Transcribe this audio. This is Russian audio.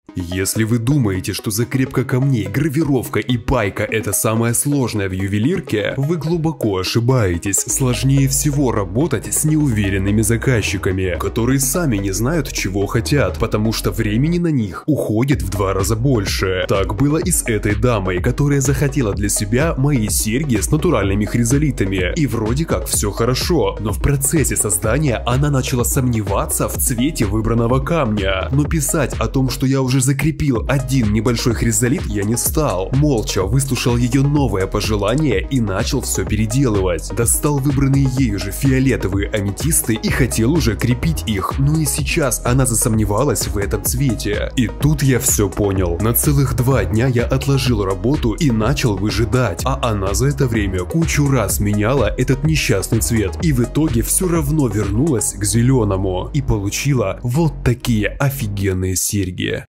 Если вы думаете, что закрепка камней, гравировка и пайка – это самое сложное в ювелирке, вы глубоко ошибаетесь. Сложнее всего работать с неуверенными заказчиками, которые сами не знают, чего хотят, потому что времени на них уходит в 2 раза больше. Так было и с этой дамой, которая захотела для себя мои серьги с натуральными хризолитами. И вроде как все хорошо, но в процессе создания она начала сомневаться в цвете выбранного камня. Но писать о том, что я уже закрепил один небольшой хризолит, я не стал. Молча выслушал ее новое пожелание и начал все переделывать. Достал выбранные ею же фиолетовые аметисты и хотел уже крепить их. Но и сейчас она засомневалась в этом цвете. И тут я все понял. На целых 2 дня я отложил работу и начал выжидать. А она за это время кучу раз меняла этот несчастный цвет. И в итоге все равно вернулась к зеленому. И получила вот такие офигенные серьги.